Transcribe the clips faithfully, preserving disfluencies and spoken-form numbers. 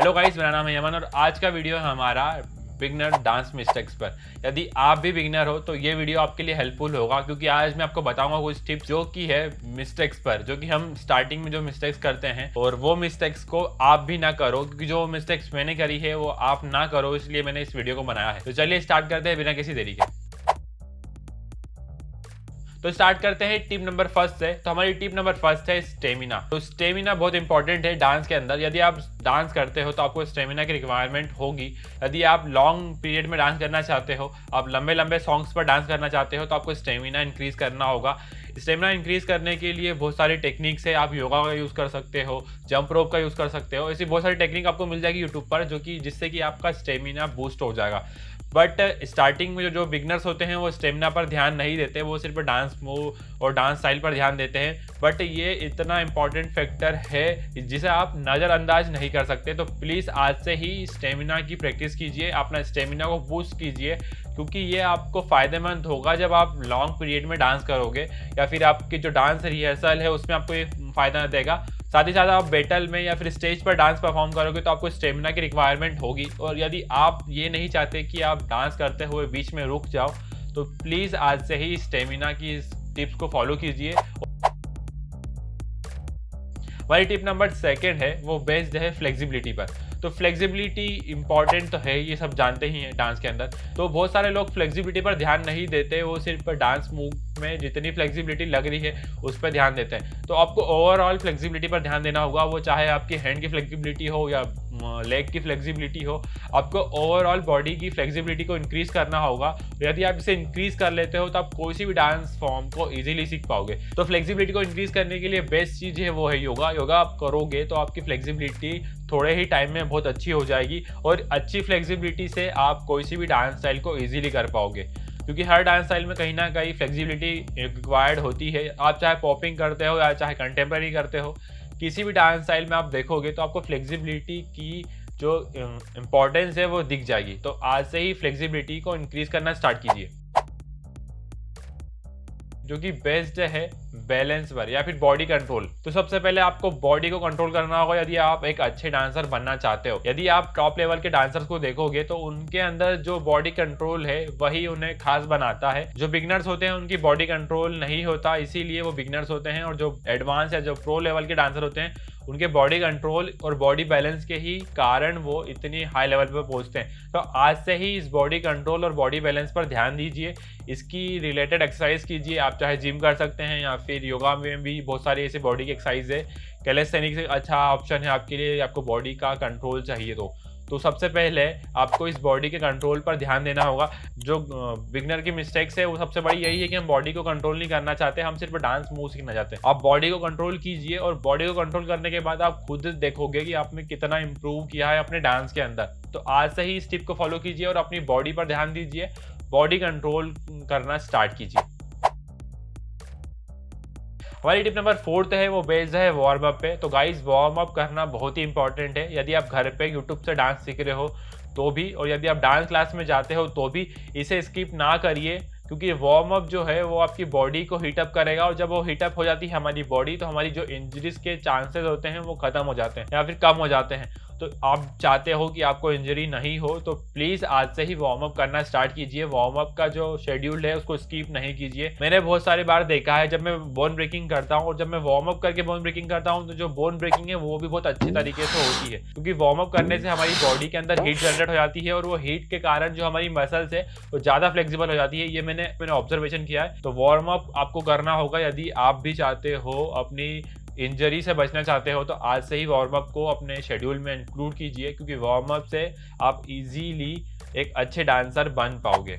Hello guys, मेरा नाम है यमन और आज का वीडियो है हमारा बिगनर डांस मिस्टेक्स पर। यदि आप भी बिगनर हो तो ये वीडियो आपके लिए हेल्पफुल होगा, क्योंकि आज मैं आपको बताऊंगा कुछ टिप्स जो कि है मिस्टेक्स पर, जो कि हम स्टार्टिंग में जो मिस्टेक्स करते हैं और वो मिस्टेक्स को आप भी ना करो, क्योंकि जो मिस्टेक्स मैंने करी है वो आप ना करो, इसलिए मैंने इस वीडियो को बनाया है। तो चलिए स्टार्ट करते हैं बिना किसी देरी के। तो स्टार्ट करते हैं टिप नंबर फर्स्ट से। तो हमारी टिप नंबर फर्स्ट है स्टेमिना। तो स्टेमिना बहुत इंपॉर्टेंट है डांस के अंदर। यदि आप डांस करते हो तो आपको स्टेमिना की रिक्वायरमेंट होगी। यदि आप लॉन्ग पीरियड में डांस करना चाहते हो, आप लंबे लंबे सॉन्ग्स पर डांस करना चाहते हो, तो आपको स्टेमिना इंक्रीज करना होगा। स्टेमिना इंक्रीज करने के लिए बहुत सारी टेक्निक्स है। आप योगा का यूज़ कर सकते हो, जंप रोप का यूज़ कर सकते हो। ऐसी बहुत सारी टेक्निक आपको मिल जाएगी यूट्यूब पर, जो कि जिससे कि आपका स्टेमिना बूस्ट हो जाएगा। बट स्टार्टिंग में जो जो बिगनर्स होते हैं वो स्टेमिना पर ध्यान नहीं देते, वो सिर्फ डांस मूव और डांस स्टाइल पर ध्यान देते हैं। बट ये इतना इंपॉर्टेंट फैक्टर है जिसे आप नज़रअंदाज नहीं कर सकते। तो प्लीज़ आज से ही स्टेमिना की प्रैक्टिस कीजिए, अपना स्टेमिना को बूस्ट कीजिए, क्योंकि ये आपको फ़ायदेमंद होगा जब आप लॉन्ग पीरियड में डांस करोगे, या फिर आपकी जो डांस रिहर्सल है उसमें आपको ये फ़ायदा देगा। साथ ही साथ आप बैटल में या फिर स्टेज पर डांस परफॉर्म करोगे तो आपको स्टेमिना की रिक्वायरमेंट होगी। और यदि आप ये नहीं चाहते कि आप डांस करते हुए बीच में रुक जाओ, तो प्लीज़ आज से ही स्टेमिना की टिप्स को फॉलो कीजिए। हमारी टिप नंबर सेकंड है, वो बेस्ड है फ्लेक्सिबिलिटी पर। तो फ्लेक्सिबिलिटी इंपॉर्टेंट तो है, ये सब जानते ही हैं डांस के अंदर। तो बहुत सारे लोग फ्लेक्सिबिलिटी पर ध्यान नहीं देते, वो सिर्फ डांस मूव में जितनी फ्लेक्सिबिलिटी लग रही है उस पर ध्यान देते हैं। तो आपको ओवरऑल फ्लेक्सिबिलिटी पर ध्यान देना होगा, वो चाहे आपकी हैंड की फ्लेक्सिबिलिटी हो या लेग की फ्लेक्सिबिलिटी हो। आपको ओवरऑल बॉडी की फ्लेक्सिबिलिटी को इंक्रीज करना होगा। यदि आप इसे इंक्रीज कर लेते हो तो आप कोई सी भी डांस फॉर्म को इजीली सीख पाओगे। तो फ्लेक्सिबिलिटी को इंक्रीज करने के लिए बेस्ट चीज़ है वो है योगा। योगा आप करोगे तो आपकी फ्लेक्सिबिलिटी थोड़े ही टाइम में बहुत अच्छी हो जाएगी, और अच्छी फ्लेक्सिबिलिटी से आप कोई सी भी डांस स्टाइल को ईजिली कर पाओगे, क्योंकि हर डांस स्टाइल में कहीं ना कहीं फ्लेक्सिबिलिटी रिक्वायर्ड होती है। आप चाहे पॉपिंग करते हो या चाहे कंटेम्प्रेरी करते हो, किसी भी डांस स्टाइल में आप देखोगे तो आपको फ्लेक्सिबिलिटी की जो इम्पोर्टेंस है वो दिख जाएगी। तो आज से ही फ्लेक्सिबिलिटी को इंक्रीज करना स्टार्ट कीजिए, जो कि बेस्ड है बैलेंस पर या फिर बॉडी कंट्रोल। तो सबसे पहले आपको बॉडी को कंट्रोल करना होगा यदि आप एक अच्छे डांसर बनना चाहते हो। यदि आप टॉप लेवल के डांसर्स को देखोगे तो उनके अंदर जो बॉडी कंट्रोल है वही उन्हें खास बनाता है। जो बिगनर्स होते हैं उनकी बॉडी कंट्रोल नहीं होता, इसीलिए वो बिगनर्स होते हैं। और जो एडवांस या जो प्रो लेवल के डांसर होते हैं उनके बॉडी कंट्रोल और बॉडी बैलेंस के ही कारण वो इतनी हाई लेवल पर पहुंचते हैं। तो आज से ही इस बॉडी कंट्रोल और बॉडी बैलेंस पर ध्यान दीजिए, इसकी रिलेटेड एक्सरसाइज कीजिए। आप चाहे जिम कर सकते हैं या फिर योगा में भी बहुत सारी ऐसी बॉडी की एक्सरसाइज है। कैलिस्थेनिक्स एक अच्छा ऑप्शन है आपके लिए, आपको बॉडी का कंट्रोल चाहिए तो तो सबसे पहले आपको इस बॉडी के कंट्रोल पर ध्यान देना होगा। जो बिगनर की मिस्टेक्स है वो सबसे बड़ी यही है कि हम बॉडी को कंट्रोल नहीं करना चाहते, हम सिर्फ डांस मूव सीखना चाहते हैं। आप बॉडी को कंट्रोल कीजिए, और बॉडी को कंट्रोल करने के बाद आप खुद देखोगे कि आपने कितना इंप्रूव किया है अपने डांस के अंदर। तो आज से ही इस टिप को फॉलो कीजिए और अपनी बॉडी पर ध्यान दीजिए, बॉडी कंट्रोल करना स्टार्ट कीजिए। हमारी टिप नंबर फोर्थ है, वो बेस्ड है वार्म अप पे। तो गाइस, वार्म अप करना बहुत ही इंपॉर्टेंट है। यदि आप घर पे यूट्यूब से डांस सीख रहे हो तो भी, और यदि आप डांस क्लास में जाते हो तो भी इसे स्किप ना करिए, क्योंकि वार्म अप जो है वो आपकी बॉडी को हीटअप करेगा। और जब वो हीटअप हो जाती है हमारी बॉडी, तो हमारी जो इंजरीज के चांसेस होते हैं वो खत्म हो जाते हैं या फिर कम हो जाते हैं। तो आप चाहते हो कि आपको इंजरी नहीं हो, तो प्लीज़ आज से ही वार्म अप करना स्टार्ट कीजिए। वार्म अप का जो शेड्यूल है उसको स्किप नहीं कीजिए। मैंने बहुत सारी बार देखा है, जब मैं बोन ब्रेकिंग करता हूँ और जब मैं वार्म अप करके बोन ब्रेकिंग करता हूँ, तो जो बोन ब्रेकिंग है वो भी बहुत अच्छे तरीके से होती है, क्योंकि वार्म अप करने से हमारी बॉडी के अंदर हीट जनरेट हो जाती है, और वो हीट के कारण जो हमारी मसल्स है वो ज़्यादा फ्लेक्सिबल हो जाती है। ये मैंने मैंने ऑब्जर्वेशन किया है। तो वार्म अप आपको करना होगा यदि आप भी चाहते हो अपनी इंजरी से बचना चाहते हो। तो आज से ही वार्म अप को अपने शेड्यूल में इंक्लूड कीजिए, क्योंकि वार्म अप से आप इजीली एक अच्छे डांसर बन पाओगे।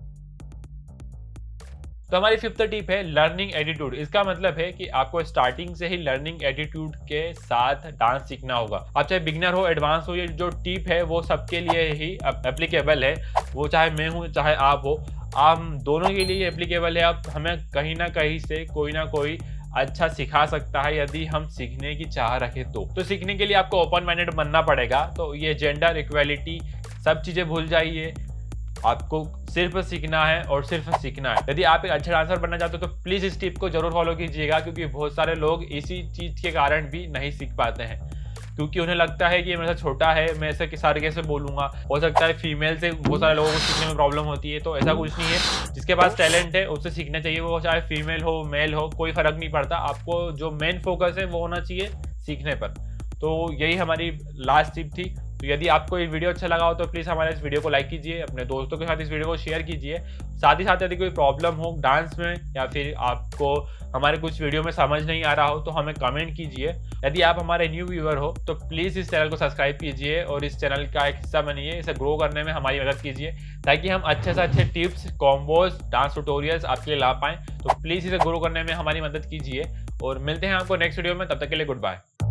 तो हमारी फिफ्थ टिप है लर्निंग एटीट्यूड। इसका मतलब है कि आपको स्टार्टिंग से ही लर्निंग एटीट्यूड के साथ डांस सीखना होगा। आप चाहे बिगनर हो, एडवांस हो, ये जो टिप है वो सबके लिए ही एप्लीकेबल है। वो चाहे मैं हूँ चाहे आप हो, हम दोनों के लिए एप्लीकेबल है। आप हमें कहीं ना कहीं से कोई ना कोई अच्छा सिखा सकता है यदि हम सीखने की चाह रखें तो तो सीखने के लिए आपको ओपन माइंडेड बनना पड़ेगा। तो ये जेंडर इक्वालिटी सब चीज़ें भूल जाइए, आपको सिर्फ सीखना है और सिर्फ सीखना है। यदि आप एक अच्छा डांसर बनना चाहते हो तो प्लीज़ इस टिप को जरूर फॉलो कीजिएगा, क्योंकि बहुत सारे लोग इसी चीज़ के कारण भी नहीं सीख पाते हैं। क्योंकि उन्हें लगता है कि मेरे से छोटा है, मैं ऐसे सारे कैसे बोलूंगा। हो सकता है फीमेल से बहुत सारे लोगों को सीखने में प्रॉब्लम होती है, तो ऐसा कुछ नहीं है। जिसके पास टैलेंट है उससे सीखना चाहिए, वो चाहे फीमेल हो मेल हो, कोई फर्क नहीं पड़ता। आपको जो मेन फोकस है वो होना चाहिए सीखने पर। तो यही हमारी लास्ट टिप थी। तो यदि आपको ये वीडियो अच्छा लगा हो तो प्लीज़ हमारे इस वीडियो को लाइक कीजिए, अपने दोस्तों के साथ इस वीडियो को शेयर कीजिए। साथ ही साथ यदि कोई प्रॉब्लम हो डांस में या फिर आपको हमारे कुछ वीडियो में समझ नहीं आ रहा हो तो हमें कमेंट कीजिए। यदि आप हमारे न्यू व्यूअर हो तो प्लीज़ इस चैनल को सब्सक्राइब कीजिए और इस चैनल का एक हिस्सा बनिए, इसे ग्रो करने में हमारी मदद कीजिए, ताकि हम अच्छे से अच्छे टिप्स, कॉम्बोज, डांस ट्यूटोरियल्स आपके लिए ला पाएँ। तो प्लीज़ इसे ग्रो करने में हमारी मदद कीजिए और मिलते हैं आपको नेक्स्ट वीडियो में। तब तक के लिए गुड बाय।